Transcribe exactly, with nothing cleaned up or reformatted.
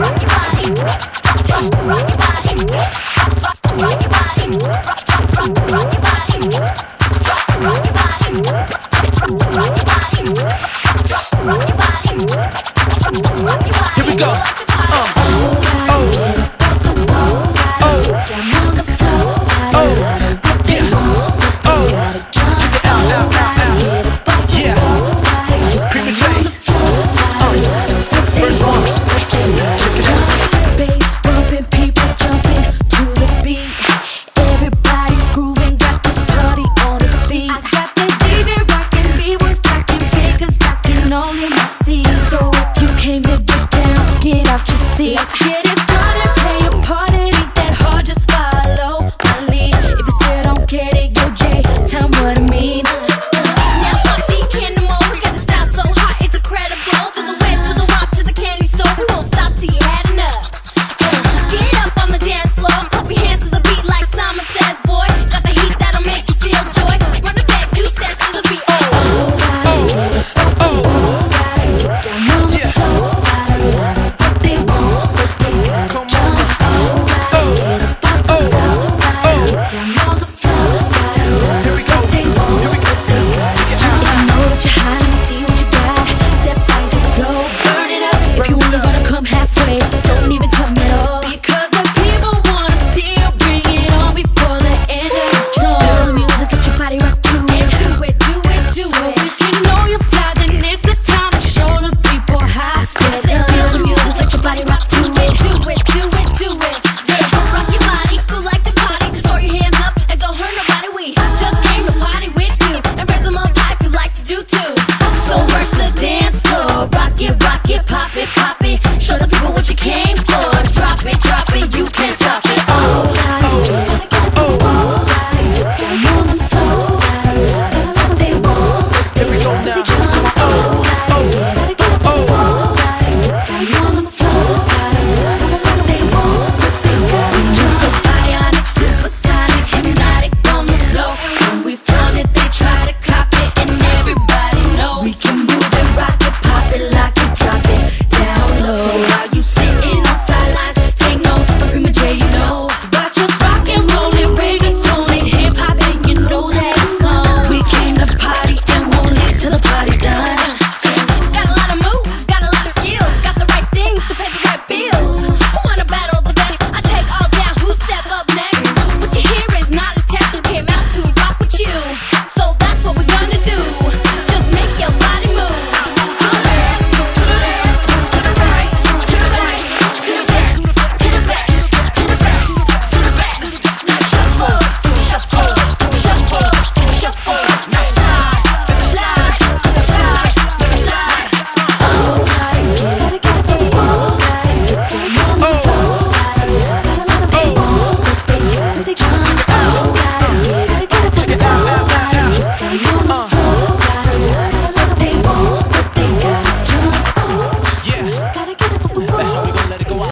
Here we go. Uh. Oh. Oh. Oh. Yeah. Oh. Out, out, out, out. Yeah. Creepy J. Uh. First one. Check it out. Bass bumping, people jumping to the beat. Everybody's grooving, got this party on its feet. I got the D J rocking, B-boys tracking, pickers stocking all in my seat. So if you came to get down, get out your seat. Let's get it.